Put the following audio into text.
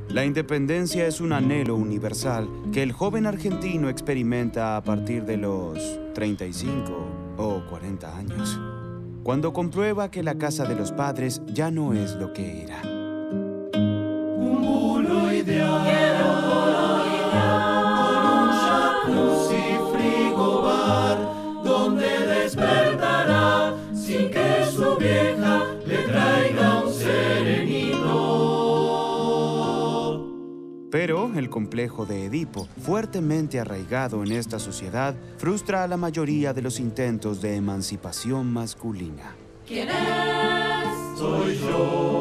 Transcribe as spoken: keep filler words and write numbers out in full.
La independencia es un anhelo universal que el joven argentino experimenta a partir de los treinta y cinco o cuarenta años, cuando comprueba que la casa de los padres ya no es lo que era. Un bulo ideal, quiero un bulo ideal, con un jacuzzi frigobar, donde despertará sin que su vieja le traiga un serenito. Pero el complejo de Edipo, fuertemente arraigado en esta sociedad, frustra a la mayoría de los intentos de emancipación masculina. ¿Quién es? Soy yo.